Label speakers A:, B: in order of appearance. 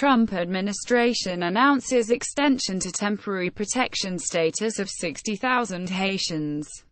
A: Trump administration announces extension to temporary protection status of 60,000 Haitians.